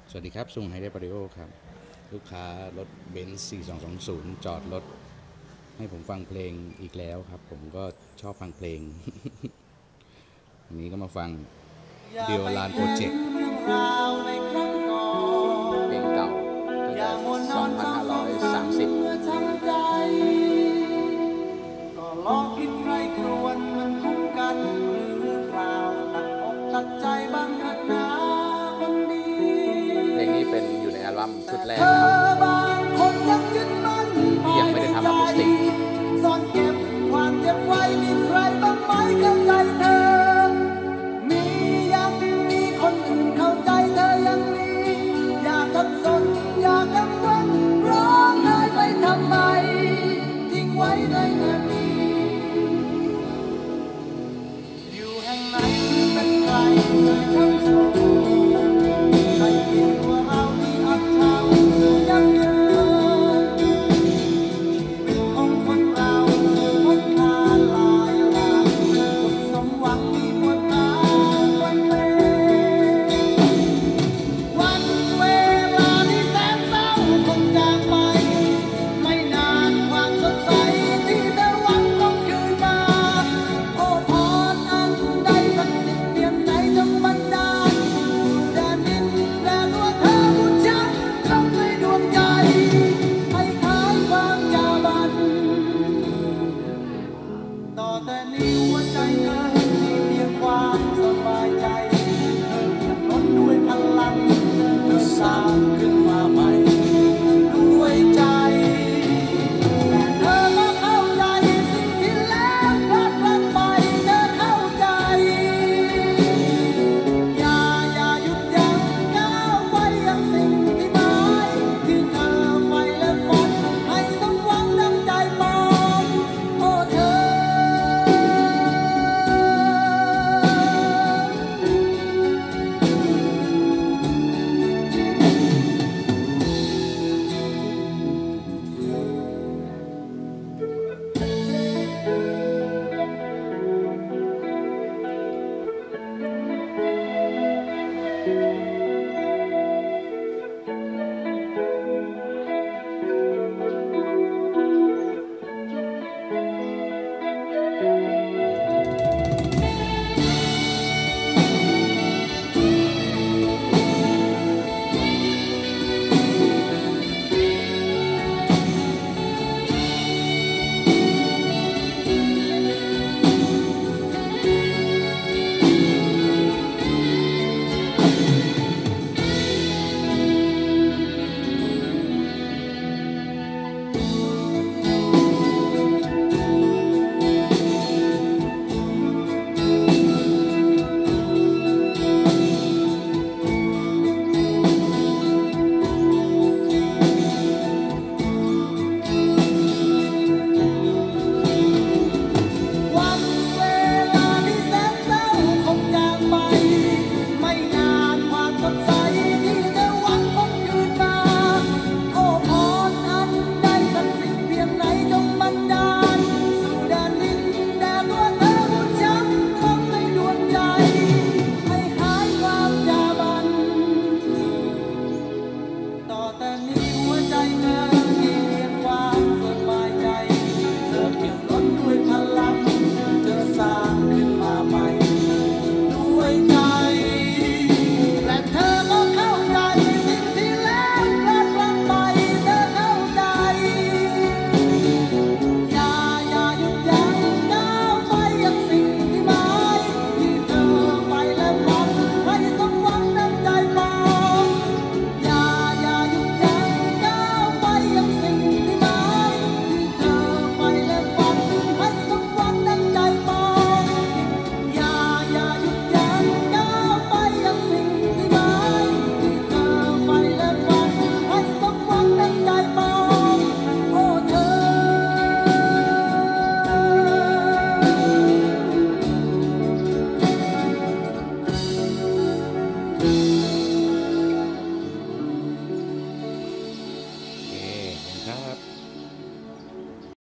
สวัสดีครับซุงไฮเดรปาริโอครับลูกค้ารถเบนซ์4220จอดรถให้ผมฟังเพลงอีกแล้วครับผมก็ชอบฟังเพลง วันนี้ก็มาฟังเดียวลานโปรเจกต์เพลงเก่าตั้งแต่2530ก็ลองคิดใครครวนมันคุ้มกันหรือเปล่าตัดอกตัดใจบ้างเถิดนะคนดีเพลงนี้เป็นอยู่ในอัลบั้มชุดแรกนะครับ